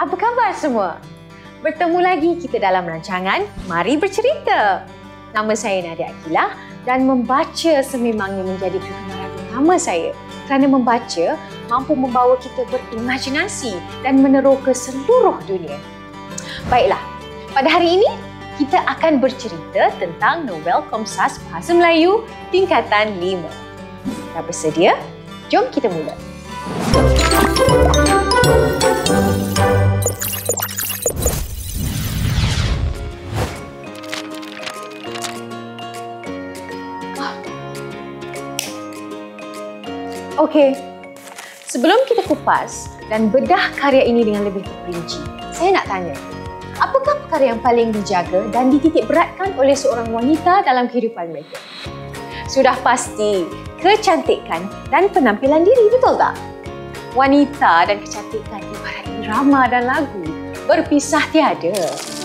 Apa khabar semua? Bertemu lagi kita dalam rancangan Mari Bercerita. Nama saya Nadia Akilah dan membaca sememangnya menjadi kegemaran utama saya kerana membaca mampu membawa kita berimajinasi dan meneroka seluruh dunia. Baiklah, pada hari ini kita akan bercerita tentang novel Komsas Bahasa Melayu tingkatan 5. Dah bersedia? Jom kita mula. Okey, sebelum kita kupas dan bedah karya ini dengan lebih terperinci, saya nak tanya, apakah perkara yang paling dijaga dan dititik beratkan oleh seorang wanita dalam kehidupan mereka? Sudah pasti kecantikan dan penampilan diri, betul tak? Wanita dan kecantikan ibarat irama dan lagu, berpisah tiada.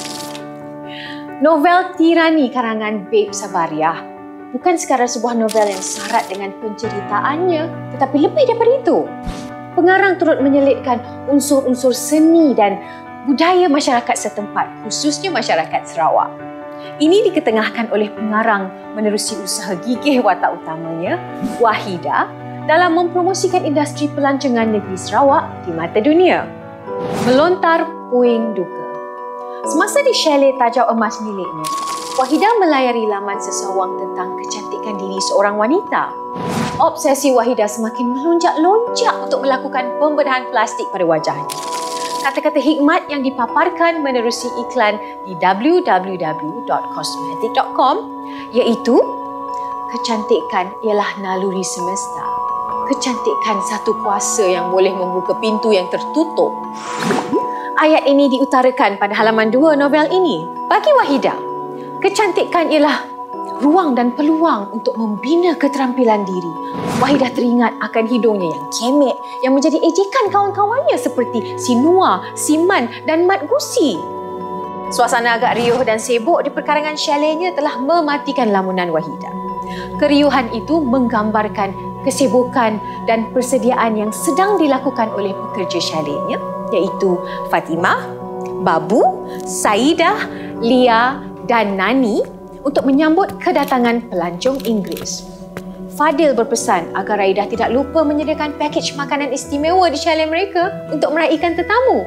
Novel Tirani karangan Babe Sabariah bukan sekadar sebuah novel yang syarat dengan penceritaannya, tetapi lebih daripada itu. Pengarang turut menyelitkan unsur-unsur seni dan budaya masyarakat setempat, khususnya masyarakat Sarawak. Ini diketengahkan oleh pengarang menerusi usaha gigih watak utamanya, Wahidah, dalam mempromosikan industri pelancongan negeri Sarawak di mata dunia. Melontar puing duka. Semasa di chalet Tajau Emas miliknya, Wahidah melayari laman sesawang tentang kecantikan diri seorang wanita. Obsesi Wahidah semakin melonjak-lonjak untuk melakukan pembedahan plastik pada wajahnya. Kata-kata hikmat yang dipaparkan menerusi iklan di www.cosmetic.com iaitu kecantikan ialah naluri semesta. Kecantikan satu kuasa yang boleh membuka pintu yang tertutup. Ayat ini diutarakan pada halaman 2 novel ini. Bagi Wahidah, kecantikan ialah ruang dan peluang untuk membina keterampilan diri. Wahidah teringat akan hidungnya yang kemek yang menjadi ejekan kawan-kawannya seperti Sinua, Siman dan Mat Gusi. Suasana agak riuh dan sibuk di perkarangan chaletnya telah mematikan lamunan Wahidah. Keriuhan itu menggambarkan kesibukan dan persediaan yang sedang dilakukan oleh pekerja chaletnya, iaitu Fatimah, Babu, Saidah, Lia dan Nani untuk menyambut kedatangan pelancong Inggeris. Fadil berpesan agar Raidah tidak lupa menyediakan pakej makanan istimewa di chalet mereka untuk meraihkan tetamu.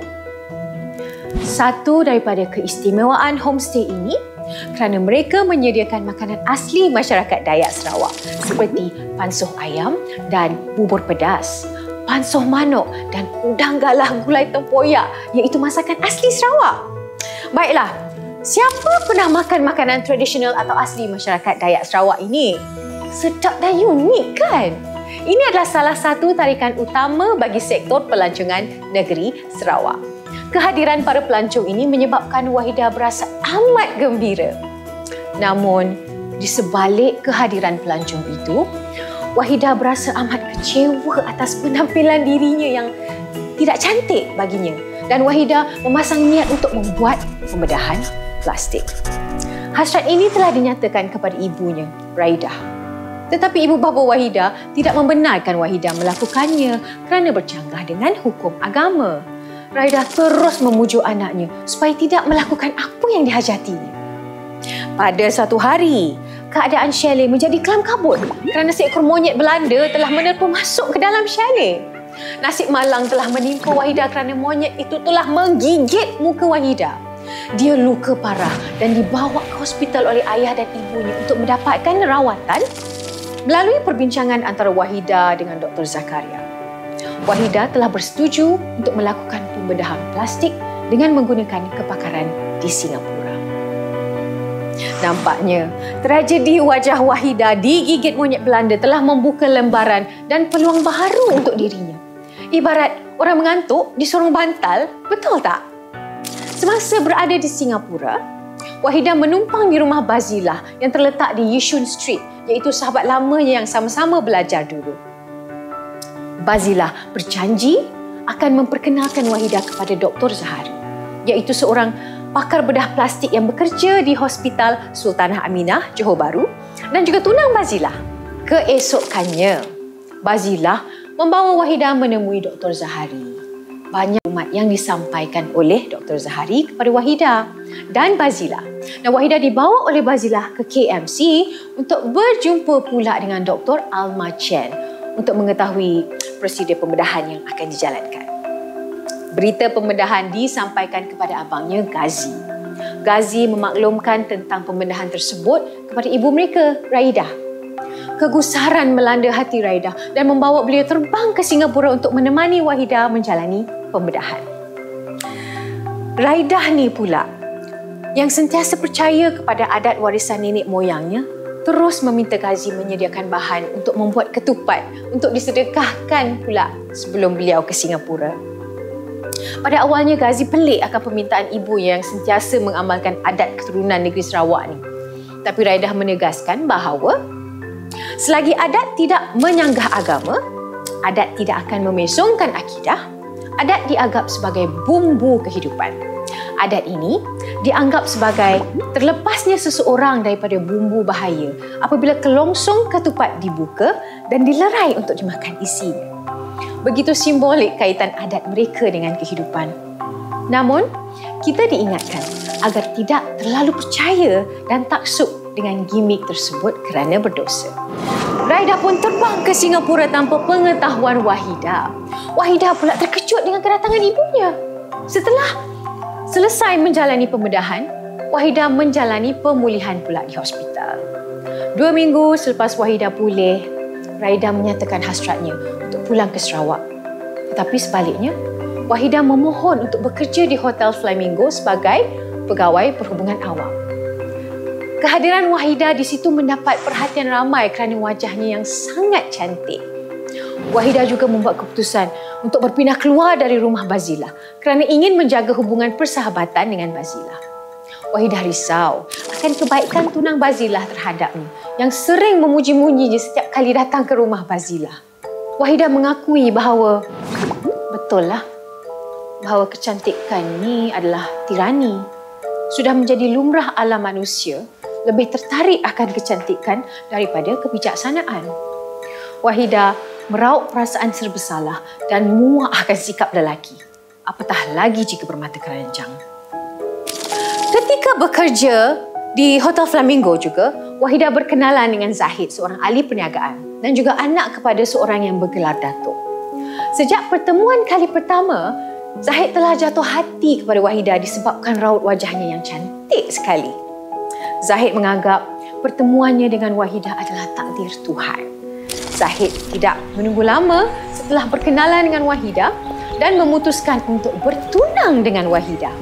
Satu daripada keistimewaan homestay ini kerana mereka menyediakan makanan asli masyarakat Dayak Sarawak seperti pansuh ayam dan bubur pedas, pansuh manok dan udang galah gulai tempoyak iaitu masakan asli Sarawak. Baiklah, siapa pernah makan makanan tradisional atau asli masyarakat Dayak Sarawak ini? Sedap dan unik kan? Ini adalah salah satu tarikan utama bagi sektor pelancongan negeri Sarawak. Kehadiran para pelancong ini menyebabkan Wahidah berasa amat gembira. Namun, di sebalik kehadiran pelancong itu, Wahidah berasa amat kecewa atas penampilan dirinya yang tidak cantik baginya. Dan Wahidah memasang niat untuk membuat pembedahan plastik. Hasrat ini telah dinyatakan kepada ibunya, Raidah. Tetapi ibu bapa Wahidah tidak membenarkan Wahidah melakukannya kerana bercanggah dengan hukum agama. Raidah terus memujuk anaknya supaya tidak melakukan apa yang dihajatinya. Pada satu hari, keadaan chalet menjadi kelam kabut kerana seekor monyet Belanda telah menerpa masuk ke dalam chalet. Nasib malang telah menimpa Wahidah kerana monyet itu telah menggigit muka Wahidah. Dia luka parah dan dibawa ke hospital oleh ayah dan ibunya untuk mendapatkan rawatan. Melalui perbincangan antara Wahidah dengan Dr. Zakaria, Wahidah telah bersetuju untuk melakukan pembedahan plastik dengan menggunakan kepakaran di Singapura. Nampaknya, tragedi wajah Wahidah digigit monyet Belanda telah membuka lembaran dan peluang baharu untuk dirinya. Ibarat orang mengantuk di sorong bantal, betul tak? Semasa berada di Singapura, Wahidah menumpang di rumah Bazilah yang terletak di Yishun Street, iaitu sahabat lamanya yang sama-sama belajar dulu. Bazilah berjanji akan memperkenalkan Wahidah kepada Dr. Zahari, iaitu seorang pakar bedah plastik yang bekerja di Hospital Sultanah Aminah, Johor Bahru dan juga tunang Bazilah. Keesokannya, Bazilah membawa Wahidah menemui Dr. Zahari. banyak maklumat yang disampaikan oleh Dr. Zahari kepada Wahidah dan Bazilah. Dan Wahidah dibawa oleh Bazilah ke KMC untuk berjumpa pula dengan Dr. Alma Chen untuk mengetahui prosedur pembedahan yang akan dijalankan. Berita pembedahan disampaikan kepada abangnya Ghazi. Ghazi memaklumkan tentang pembedahan tersebut kepada ibu mereka, Raidah. Kegusaran melanda hati Raidah dan membawa beliau terbang ke Singapura untuk menemani Wahidah menjalani pembedahan. Raidah ni pula yang sentiasa percaya kepada adat warisan nenek moyangnya terus meminta Ghazi menyediakan bahan untuk membuat ketupat untuk disedekahkan pula sebelum beliau ke Singapura. Pada awalnya Ghazi pelik akan permintaan ibunya yang sentiasa mengamalkan adat keturunan negeri Sarawak ni. Tapi Raidah menegaskan bahawa selagi adat tidak menyanggah agama, adat tidak akan memesongkan akidah, adat dianggap sebagai bumbu kehidupan. Adat ini dianggap sebagai terlepasnya seseorang daripada bumbu bahaya apabila kelongsong ketupat dibuka dan dilerai untuk dimakan isinya. Begitu simbolik kaitan adat mereka dengan kehidupan. Namun, kita diingatkan agar tidak terlalu percaya dan taksub dengan gimik tersebut kerana berdosa. Raidah pun terbang ke Singapura tanpa pengetahuan Wahidah. Wahidah pula terkejut dengan kedatangan ibunya. Setelah selesai menjalani pembedahan, Wahidah menjalani pemulihan pula di hospital. 2 minggu selepas Wahidah pulih, Raidah menyatakan hasratnya untuk pulang ke Sarawak. Tetapi sebaliknya, Wahidah memohon untuk bekerja di Hotel Flamingo sebagai pegawai perhubungan awam. Kehadiran Wahidah di situ mendapat perhatian ramai kerana wajahnya yang sangat cantik. Wahidah juga membuat keputusan untuk berpindah keluar dari rumah Bazilah kerana ingin menjaga hubungan persahabatan dengan Bazilah. Wahidah risau akan kebaikan tunang Bazilah terhadapnya yang sering memuji-mujinya setiap kali datang ke rumah Bazilah. Wahidah mengakui bahawa betul lah bahawa kecantikan ni adalah tirani. Sudah menjadi lumrah alam manusia lebih tertarik akan kecantikan daripada kebijaksanaan. Wahidah meraup perasaan serba salah dan muak akan sikap lelaki. Apatah lagi jika bermata keranjang. Ketika bekerja di Hotel Flamingo juga, Wahidah berkenalan dengan Zahid, seorang ahli perniagaan dan juga anak kepada seorang yang bergelar Datuk. Sejak pertemuan kali pertama, Zahid telah jatuh hati kepada Wahidah disebabkan raut wajahnya yang cantik sekali. Zahid menganggap pertemuannya dengan Wahidah adalah takdir Tuhan. Zahid tidak menunggu lama setelah berkenalan dengan Wahidah dan memutuskan untuk bertunang dengan Wahidah.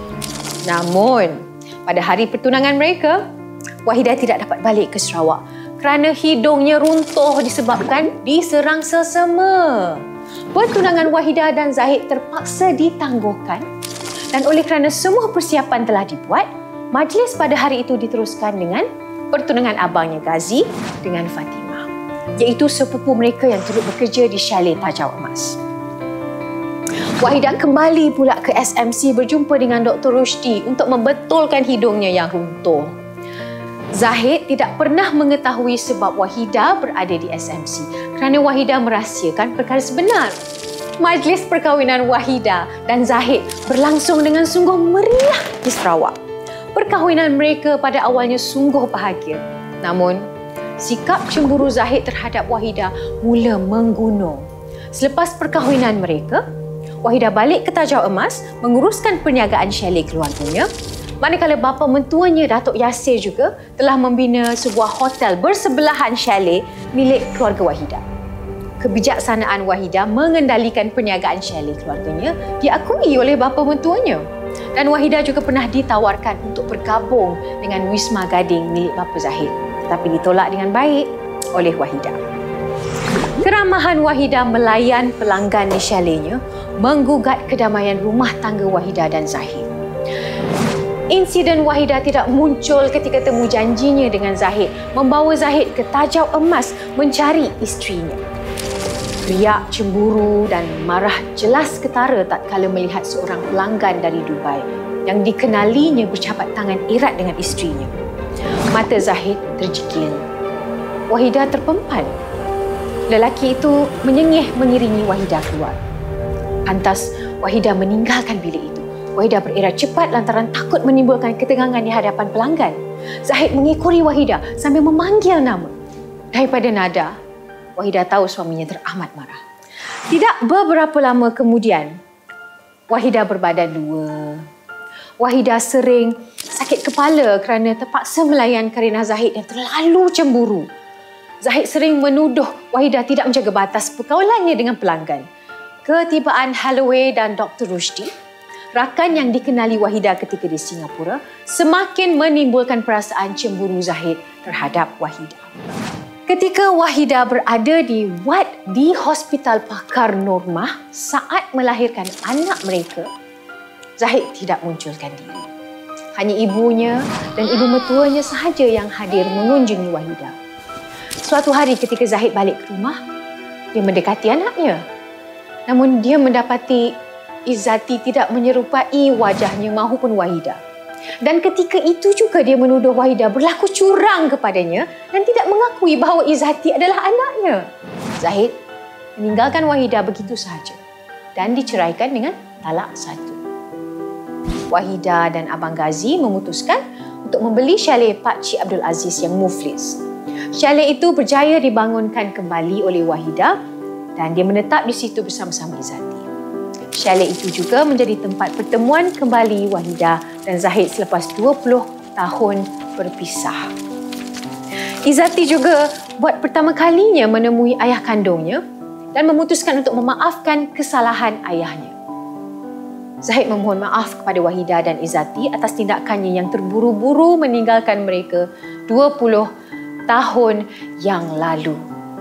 Namun, pada hari pertunangan mereka, Wahidah tidak dapat balik ke Sarawak kerana hidungnya runtuh disebabkan diserang selsema. Pertunangan Wahidah dan Zahid terpaksa ditangguhkan dan oleh kerana semua persiapan telah dibuat, majlis pada hari itu diteruskan dengan pertunangan abangnya Ghazi dengan Fatimah, iaitu sepupu mereka yang turut bekerja di Chalet Tajau Emas. Wahidah kembali pula ke SMC berjumpa dengan Dr. Rushdie untuk membetulkan hidungnya yang runtuh. Zahid tidak pernah mengetahui sebab Wahidah berada di SMC kerana Wahidah merahsiakan perkara sebenar. Majlis perkahwinan Wahidah dan Zahid berlangsung dengan sungguh meriah di Sarawak. Perkahwinan mereka pada awalnya sungguh bahagia. Namun, sikap cemburu Zahid terhadap Wahidah mula menggunung. Selepas perkahwinan mereka, Wahidah balik ke Tajau Emas menguruskan perniagaan chalet keluarganya, manakala bapa mentuanya Datuk Yasir juga telah membina sebuah hotel bersebelahan chalet milik keluarga Wahidah. Kebijaksanaan Wahidah mengendalikan perniagaan chalet keluarganya diakui oleh bapa mentuanya. Dan Wahidah juga pernah ditawarkan untuk bergabung dengan Wisma Gading milik bapa Zahid, tetapi ditolak dengan baik oleh Wahidah. Keramahan Wahidah melayan pelanggan di chaletnya menggugat kedamaian rumah tangga Wahidah dan Zahid. Insiden Wahidah tidak muncul ketika temu janjinya dengan Zahid membawa Zahid ke Tajau Emas mencari isterinya. Riak, cemburu dan marah jelas ketara tatkala melihat seorang pelanggan dari Dubai yang dikenalinya bercapat tangan erat dengan isterinya. Mata Zahid terjekil. Wahidah terpempan. Lelaki itu menyengih mengiringi Wahidah keluar. Lantas, Wahidah meninggalkan bilik itu. Wahidah bererat cepat lantaran takut menimbulkan ketegangan di hadapan pelanggan. Zahid mengikuri Wahidah sambil memanggil nama. Daripada nada, Wahidah tahu suaminya teramat marah. Tidak beberapa lama kemudian, Wahidah berbadan dua. Wahidah sering sakit kepala kerana terpaksa melayan Karina Zahid yang terlalu cemburu. Zahid sering menuduh Wahidah tidak menjaga batas pergaulannya dengan pelanggan. Ketibaan Holloway dan Dr. Rushdie, rakan yang dikenali Wahidah ketika di Singapura, semakin menimbulkan perasaan cemburu Zahid terhadap Wahidah. Ketika Wahidah berada di ward di Hospital Pakar Normah saat melahirkan anak mereka, Zahid tidak munculkan diri. Hanya ibunya dan ibu mertuanya sahaja yang hadir mengunjungi Wahidah. Suatu hari ketika Zahid balik ke rumah, dia mendekati anaknya. Namun dia mendapati Izzati tidak menyerupai wajahnya mahupun Wahidah. Dan ketika itu juga dia menuduh Wahidah berlaku curang kepadanya dan tidak mengakui bahawa Izzati adalah anaknya. Zahid meninggalkan Wahidah begitu sahaja dan diceraikan dengan talak satu. Wahidah dan Abang Ghazi memutuskan untuk membeli chalet Pak Cik Abdul Aziz yang muflis. Chalet itu berjaya dibangunkan kembali oleh Wahidah dan dia menetap di situ bersama-sama Izzati. Chalet itu juga menjadi tempat pertemuan kembali Wahidah dan Zahid selepas 20 tahun berpisah. Izzati juga buat pertama kalinya menemui ayah kandungnya dan memutuskan untuk memaafkan kesalahan ayahnya. Zahid memohon maaf kepada Wahidah dan Izzati atas tindakannya yang terburu-buru meninggalkan mereka 20 tahun yang lalu.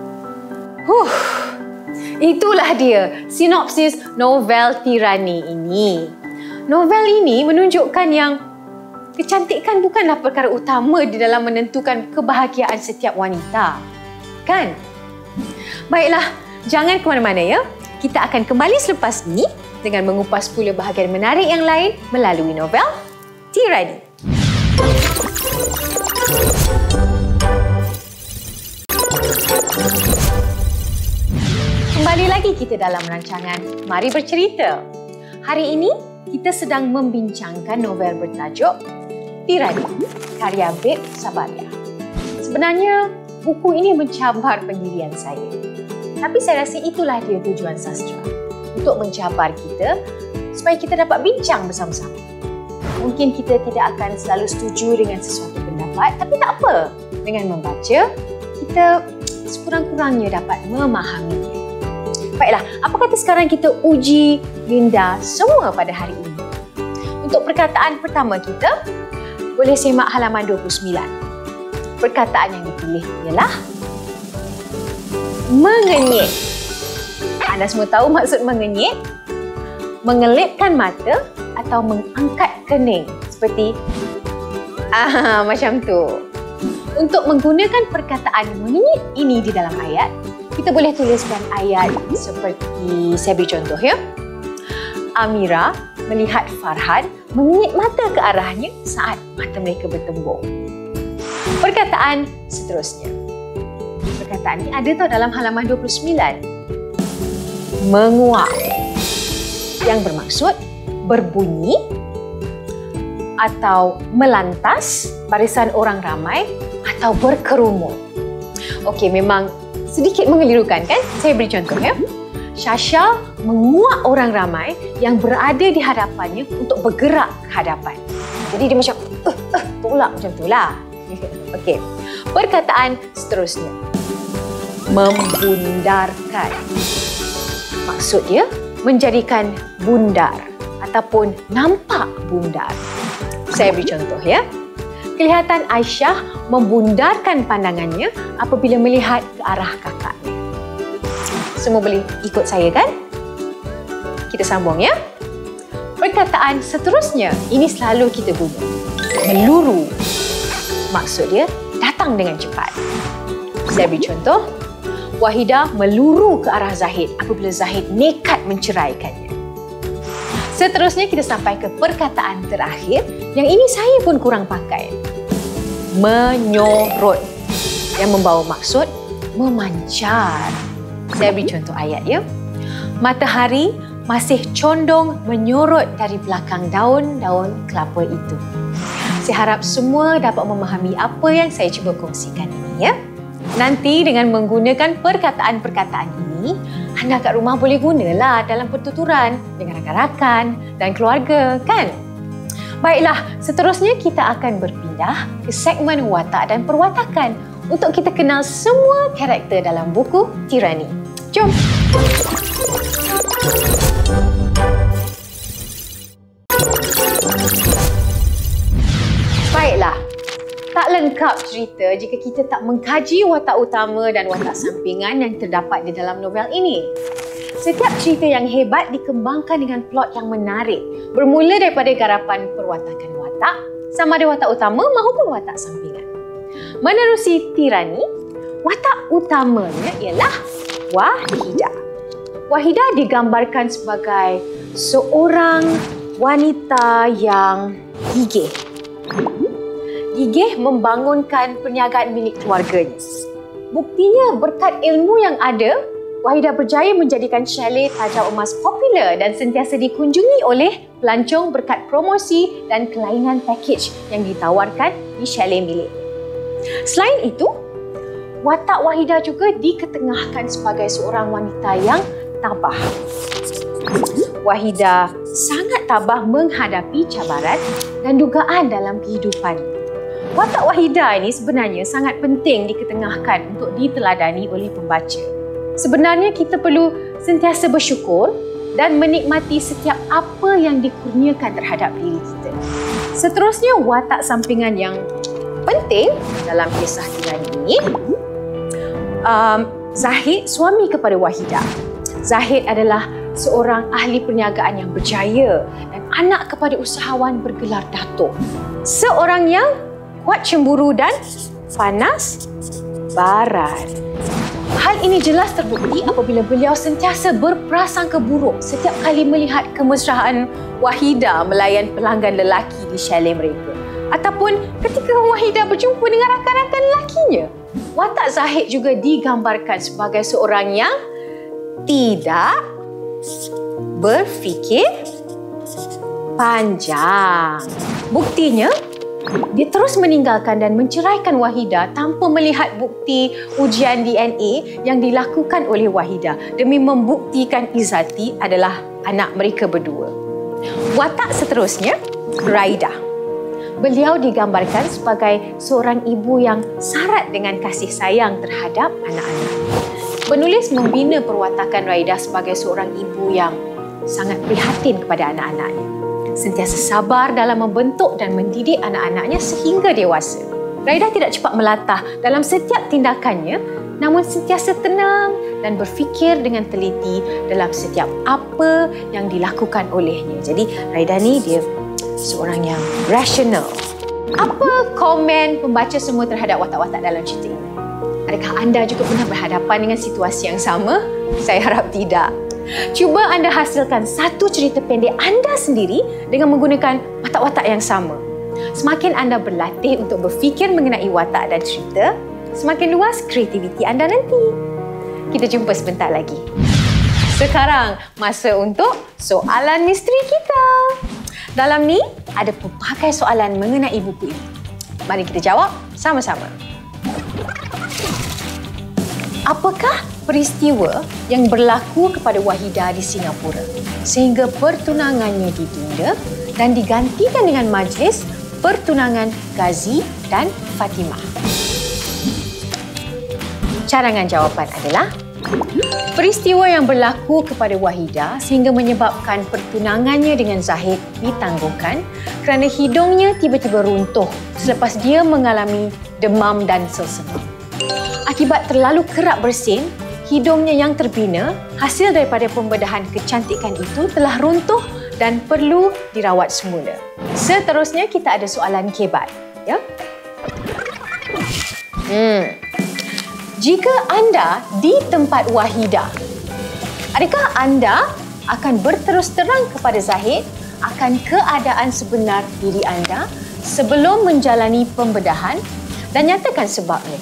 Itulah dia sinopsis novel Tirani ini. Novel ini menunjukkan yang kecantikan bukanlah perkara utama di dalam menentukan kebahagiaan setiap wanita. Kan? Baiklah, jangan ke mana-mana ya. Kita akan kembali selepas ini dengan mengupas pula bahagian menarik yang lain melalui novel Tirani. Kembali lagi kita dalam rancangan Mari Bercerita. Hari ini kita sedang membincangkan novel bertajuk Tirani, karya Beb Sabaria. Sebenarnya buku ini mencabar pendirian saya. Tapi saya rasa itulah dia tujuan sastra, untuk mencabar kita supaya kita dapat bincang bersama-sama. Mungkin kita tidak akan selalu setuju dengan sesuatu pendapat, tapi tak apa. Dengan membaca, kita sekurang-kurangnya dapat memahaminya. Baiklah, apa kata sekarang kita uji minda semua pada hari ini? Untuk perkataan pertama kita, boleh semak halaman 29. Perkataan yang dipilih ialah mengenyit. Anda semua tahu maksud mengenyit? Mengelipkan mata atau mengangkat kening. Seperti macam tu. Untuk menggunakan perkataan mengenyit ini di dalam ayat, kita boleh tuliskan ayat seperti saya beri contoh ya. Amira melihat Farhan mengenyit mata ke arahnya saat mata mereka bertembung. Perkataan seterusnya. Perkataan ini ada tau dalam halaman 29. Menguap. Yang bermaksud berbunyi atau melantas barisan orang ramai atau berkerumun. Okey, memang sedikit mengelirukan kan? Saya beri contoh ya. Syasha menguak orang ramai yang berada di hadapannya untuk bergerak ke hadapan. Jadi dia macam tolak macam itulah. Okey. Perkataan seterusnya. Membundarkan. Maksud dia menjadikan bundar ataupun nampak bundar. Saya beri contoh ya. Kelihatan Aisyah membundarkan pandangannya apabila melihat ke arah kakaknya. Semua boleh ikut saya kan? Kita sambung ya. Perkataan seterusnya, ini selalu kita guna. Meluru. Maksud dia datang dengan cepat. Saya beri contoh. Wahidah meluru ke arah Zahid apabila Zahid nekat menceraikannya. Seterusnya kita sampai ke perkataan terakhir yang ini saya pun kurang pakai. Menyorot. Yang membawa maksud memancar. Saya beri contoh ayat ya. Matahari masih condong menyorot dari belakang daun-daun kelapa itu. Saya harap semua dapat memahami apa yang saya cuba kongsikan ini, ya. Nanti dengan menggunakan perkataan-perkataan ini, anda kat rumah boleh gunalah dalam pertuturan dengan rakan-rakan dan keluarga, kan? Baiklah, seterusnya kita akan berpindah ke segmen watak dan perwatakan untuk kita kenal semua karakter dalam buku Tirani. Jom! Baiklah, tak lengkap cerita jika kita tak mengkaji watak utama dan watak sampingan yang terdapat di dalam novel ini. Setiap cerita yang hebat dikembangkan dengan plot yang menarik, bermula daripada garapan perwatakan watak, sama ada watak utama maupun watak sampingan. Menerusi Tirani, watak utamanya ialah Wahidah. Wahidah digambarkan sebagai seorang wanita yang gigih. Gigih membangunkan perniagaan milik keluarganya. Buktinya berkat ilmu yang ada, Wahidah berjaya menjadikan chalet Tajam Emas popular dan sentiasa dikunjungi oleh pelancong berkat promosi dan kelainan pakej yang ditawarkan di chalet miliknya. Selain itu, watak Wahidah juga diketengahkan sebagai seorang wanita yang tabah. Wahidah sangat tabah menghadapi cabaran dan dugaan dalam kehidupan. Watak Wahidah ini sebenarnya sangat penting diketengahkan untuk diteladani oleh pembaca. Sebenarnya kita perlu sentiasa bersyukur dan menikmati setiap apa yang dikurniakan terhadap diri kita. Seterusnya, watak sampingan yang penting dalam kisah Tirani ini, Zahid, suami kepada Wahidah. Zahid adalah seorang ahli perniagaan yang berjaya dan anak kepada usahawan bergelar Datuk. Seorang yang kuat cemburu dan panas baran. Hal ini jelas terbukti apabila beliau sentiasa berprasangka buruk setiap kali melihat kemesraan Wahidah melayan pelanggan lelaki di chalet mereka. Ataupun ketika Wahidah berjumpa dengan rakan-rakan lelakinya. Watak Zahid juga digambarkan sebagai seorang yang tidak berfikir panjang. Buktinya, dia terus meninggalkan dan menceraikan Wahidah tanpa melihat bukti ujian DNA yang dilakukan oleh Wahidah demi membuktikan Izzati adalah anak mereka berdua. Watak seterusnya, Raidah. Beliau digambarkan sebagai seorang ibu yang syarat dengan kasih sayang terhadap anak-anak. Penulis membina perwatakan Raidah sebagai seorang ibu yang sangat prihatin kepada anak-anaknya. Sentiasa sabar dalam membentuk dan mendidik anak-anaknya sehingga dewasa. Raidah tidak cepat melatah dalam setiap tindakannya, namun sentiasa tenang dan berfikir dengan teliti dalam setiap apa yang dilakukan olehnya. Jadi Raidah ni dia seorang yang rasional. Apa komen pembaca semua terhadap watak-watak dalam cerita ini? Adakah anda juga pernah berhadapan dengan situasi yang sama? Saya harap tidak. Cuba anda hasilkan satu cerita pendek anda sendiri dengan menggunakan watak-watak yang sama. Semakin anda berlatih untuk berfikir mengenai watak dan cerita, semakin luas kreativiti anda nanti. Kita jumpa sebentar lagi. Sekarang, masa untuk soalan misteri kita. Dalam ni, ada pelbagai soalan mengenai buku ini. Mari kita jawab sama-sama. Apakah peristiwa yang berlaku kepada Wahidah di Singapura sehingga pertunangannya ditunda dan digantikan dengan majlis pertunangan Ghazi dan Fatimah? Carangan jawapan adalah peristiwa yang berlaku kepada Wahidah sehingga menyebabkan pertunangannya dengan Zahid ditangguhkan kerana hidungnya tiba-tiba runtuh selepas dia mengalami demam dan selsema. Akibat terlalu kerap bersin, hidungnya yang terbina hasil daripada pembedahan kecantikan itu telah runtuh dan perlu dirawat semula. Seterusnya kita ada soalan kebat, ya. Jika anda di tempat Wahidah, adakah anda akan berterus terang kepada Zahid akan keadaan sebenar diri anda sebelum menjalani pembedahan dan nyatakan sebabnya?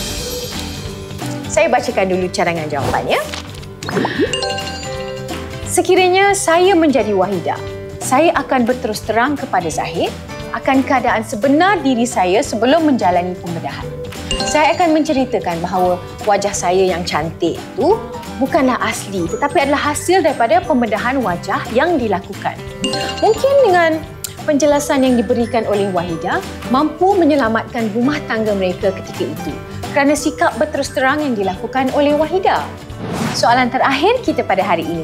Saya bacakan dulu carangan jawapannya. Sekiranya saya menjadi Wahidah, saya akan berterus terang kepada Zahid akan keadaan sebenar diri saya sebelum menjalani pembedahan. Saya akan menceritakan bahawa wajah saya yang cantik itu bukanlah asli tetapi adalah hasil daripada pembedahan wajah yang dilakukan. Mungkin dengan penjelasan yang diberikan oleh Wahidah mampu menyelamatkan rumah tangga mereka ketika itu kerana sikap berterus terang yang dilakukan oleh Wahidah. Soalan terakhir kita pada hari ini.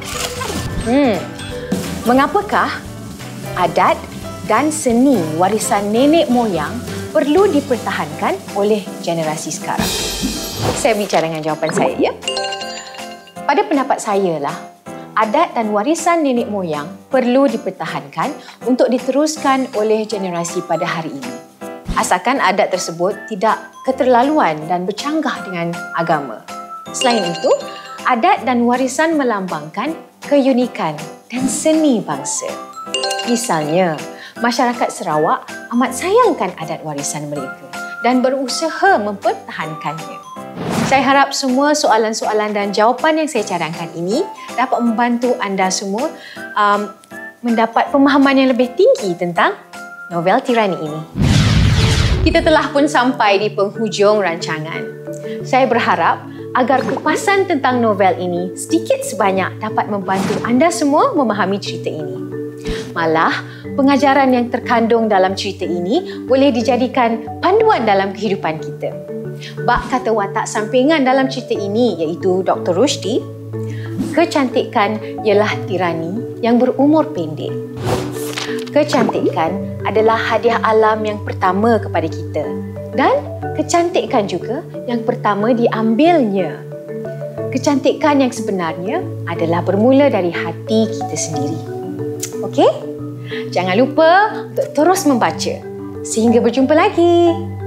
Mengapakah adat dan seni warisan nenek moyang perlu dipertahankan oleh generasi sekarang? Saya bicara dengan jawapan saya, ya. Pada pendapat saya lah, adat dan warisan nenek moyang perlu dipertahankan untuk diteruskan oleh generasi pada hari ini. Asalkan adat tersebut tidak keterlaluan dan bercanggah dengan agama. Selain itu, adat dan warisan melambangkan keunikan dan seni bangsa. Misalnya, masyarakat Sarawak amat sayangkan adat warisan mereka dan berusaha mempertahankannya. Saya harap semua soalan-soalan dan jawapan yang saya cadangkan ini dapat membantu anda semua mendapat pemahaman yang lebih tinggi tentang novel Tirani ini. Kita telah pun sampai di penghujung rancangan. Saya berharap agar kupasan tentang novel ini sedikit sebanyak dapat membantu anda semua memahami cerita ini. Malah, pengajaran yang terkandung dalam cerita ini boleh dijadikan panduan dalam kehidupan kita. Bak kata watak sampingan dalam cerita ini iaitu Dr. Rushdie, kecantikan ialah tirani yang berumur pendek. Kecantikan adalah hadiah alam yang pertama kepada kita dan kecantikan juga yang pertama diambilnya. Kecantikan yang sebenarnya adalah bermula dari hati kita sendiri. Okey? Jangan lupa untuk terus membaca. Sehingga berjumpa lagi.